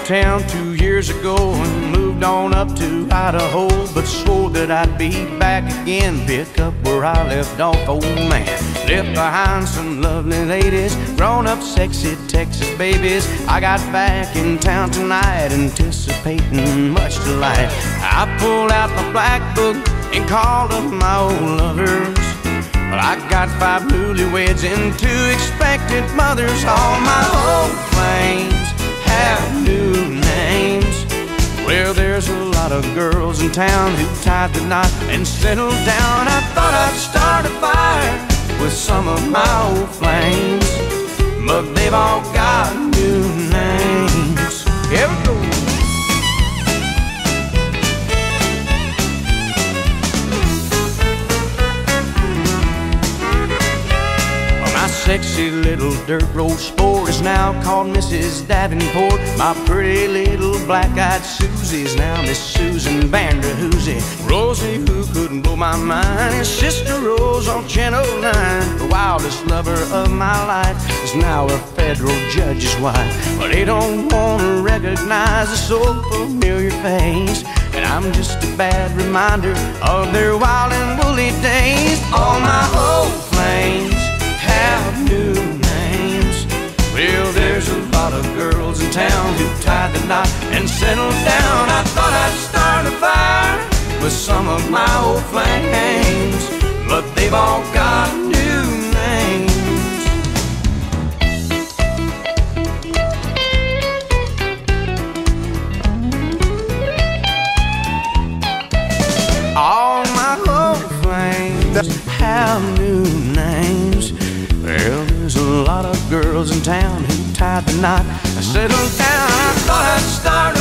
left town 2 years ago and moved on up to Idaho, but swore that I'd be back again, pick up where I left off. Old man left behind some lovely ladies, grown-up sexy Texas babies. I got back in town tonight, anticipating much delight. I pulled out my black book and called up my old lovers. Well, I got 5 newlyweds and 2 expected mothers. All my old flames have new names. Well, there's a lot of girls in town who tied the knot and settled down. I thought I'd start a fire with some of my old flames, but they've all got new names. Here we go. Sexy little dirt road sport is now called Mrs. Davenport. My pretty little black-eyed Susie's now Miss Susan Vanderhoosie. Rosie, who couldn't blow my mind, is Sister Rose on Channel 9. The wildest lover of my life is now a federal judge's wife. But they don't want to recognize a so familiar face, and I'm just a bad reminder of their wild and woolly days. All my old flames have new names. Well, there's a lot of girls in town who tied the knot and settled down. I thought I'd start a fire with some of my old flames, but they've all got new names. All my old flames have new names. Well, there's a lot of girls in town who tied the knot and settled down. I thought I'd start